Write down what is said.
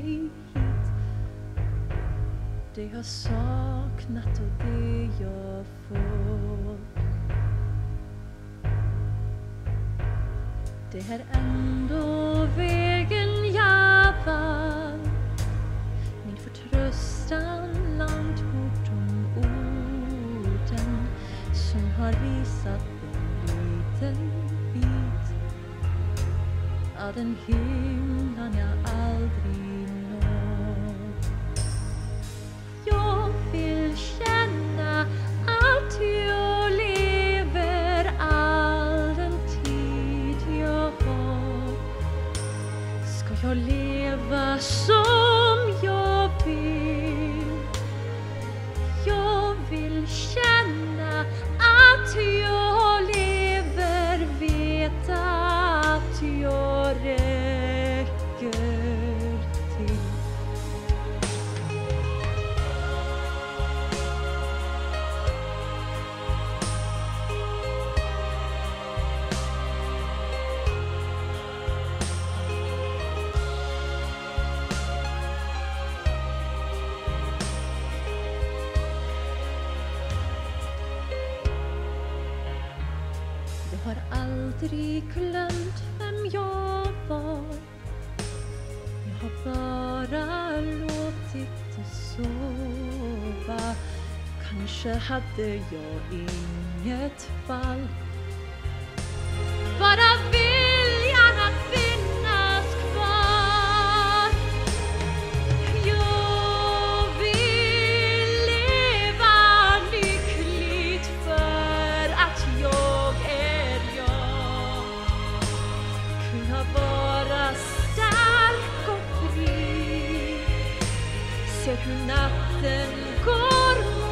mig hit. Det jag saknat och det jag får. Det är ändå vägen jag var. Min förtröstan långt bortom orden som har visat en liten bit av den himlen jag aldrig når. Jag vill känna att jag lever all den tid jag har. Ska jag leva som jag vill? Jag vill känna att jag lever, veta att jag räcker till. Jag har aldrig glömt vem jag var. Jag har bara låtit det sova. Kanske hade jag inget val. Bara viljan att finnas kvar. Jag vill leva lyckligt för att jag är jag. Kunna vara stark och fri. Se hur natten går